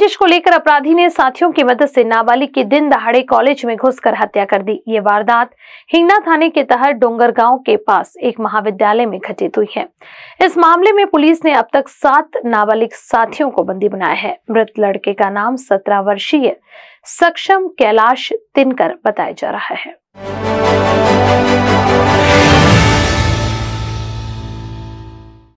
रंजिश को लेकर अपराधी ने साथियों की मदद से नाबालिग की दिन दहाड़े कॉलेज में घुसकर हत्या कर दी। ये वारदात हिंगना थाने के तहत डोंगरगांव के पास एक महाविद्यालय में घटित हुई है। इस मामले में पुलिस ने अब तक 7 नाबालिग साथियों को बंदी बनाया है। मृत लड़के का नाम 17 वर्षीय सक्षम कैलाश तिनकर बताया जा रहा है।